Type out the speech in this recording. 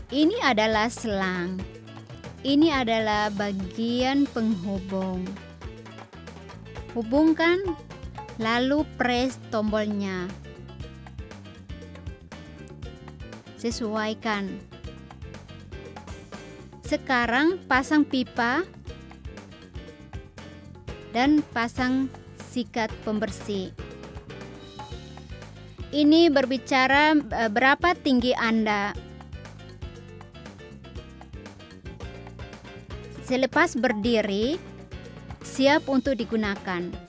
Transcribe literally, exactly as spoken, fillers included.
Ini adalah selang. Ini adalah bagian penghubung. Hubungkan, lalu press tombolnya. Sesuaikan. Sekarang pasang pipa dan pasang sikat pembersih. Ini berbicara berapa tinggi Anda. Selepas berdiri, siap untuk digunakan.